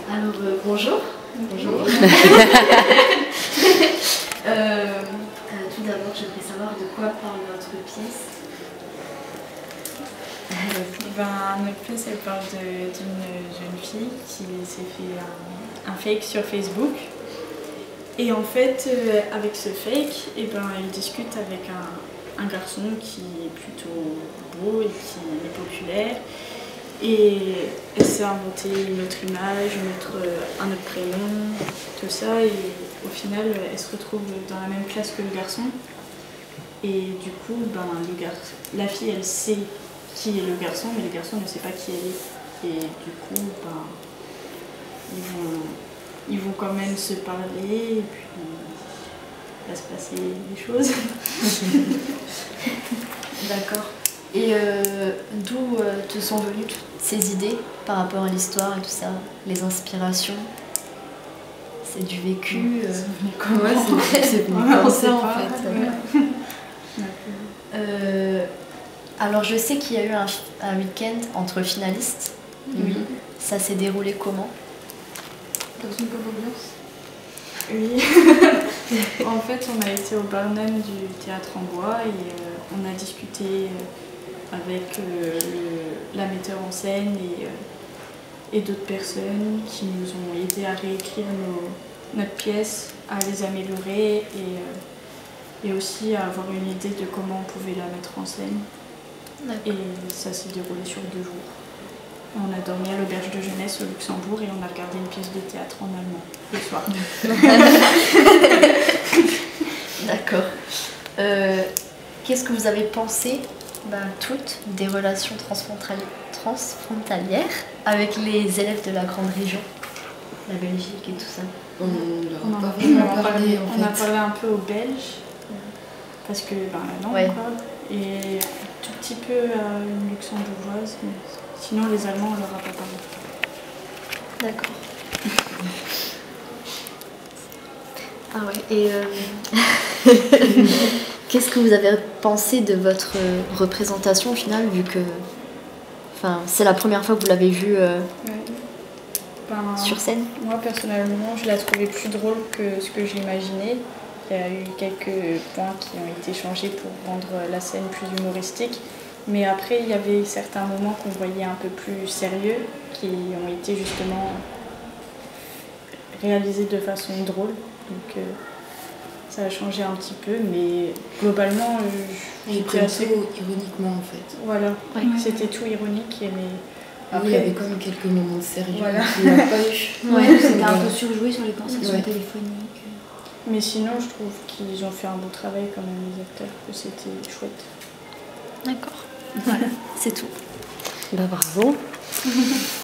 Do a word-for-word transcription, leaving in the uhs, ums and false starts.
Alors, euh, bonjour. Bonjour. euh, euh, tout d'abord, j'aimerais savoir de quoi parle votre pièce. Ben, notre pièce, elle parle d'une jeune fille qui s'est fait un, un fake sur Facebook. Et en fait, euh, avec ce fake, eh ben, elle discute avec un, un garçon qui est plutôt beau et qui est populaire. Et elle s'est inventé une autre image, une autre, un autre prénom, tout ça. Et au final, elle se retrouve dans la même classe que le garçon. Et du coup, ben, le gar... la fille, elle sait qui est le garçon, mais le garçon ne sait pas qui elle est. Et du coup, ben, ils, vont, ils vont quand même se parler, et puis il va se passer des choses. D'accord. Et euh, d'où euh, te sont venues toutes ces idées par rapport à l'histoire et tout ça, les inspirations? C'est du vécu euh... Comment c'est comme ça en fait. Ouais. Euh, alors je sais qu'il y a eu un, un week-end entre finalistes. Oui. Ça s'est déroulé comment? Dans une bonne ambiance. Oui. En fait, on a été au Barnum du Théâtre en Bois et euh, on a discuté euh, avec euh, le, la metteur en scène et, euh, et d'autres personnes qui nous ont aidé à réécrire nos, notre pièce, à les améliorer et, euh, et aussi à avoir une idée de comment on pouvait la mettre en scène. Et ça s'est déroulé sur deux jours. On a dormi à l'auberge de jeunesse au Luxembourg et on a regardé une pièce de théâtre en allemand le soir. D'accord. Euh, Qu'est-ce que vous avez pensé, ben, toutes, des relations transfrontalières avec les élèves de la grande région, la Belgique et tout ça? On, on, on, a, parlé, on, a, parlé, en on a fait. parlé un peu aux Belges, parce que ben, la langue, ouais. quoi, et tout petit peu à une luxembourgeoise, mais sinon les Allemands on leur a pas parlé. D'accord. Ah ouais, et euh... qu'est-ce que vous avez pensé de votre représentation au final, vu que enfin, c'est la première fois que vous l'avez vue euh... ouais. ben, sur scène? Moi personnellement, je l'ai trouvée plus drôle que ce que j'imaginais. Il y a eu quelques points qui ont été changés pour rendre la scène plus humoristique. Mais après, il y avait certains moments qu'on voyait un peu plus sérieux, qui ont été justement réalisés de façon drôle. Donc euh, ça a changé un petit peu, mais globalement, euh, j'étais assez ironiquement en fait. Voilà, ouais. C'était tout ironique. Mais après, oui, il y avait quand même quelques moments de sérieux. Voilà. Il n'y a pas eu. Ouais, c'était un peu surjoué sur les conversations ouais. téléphoniques. Mais sinon, je trouve qu'ils ont fait un bon travail quand même, les acteurs, que c'était chouette. D'accord. Voilà, c'est tout. Bah bravo.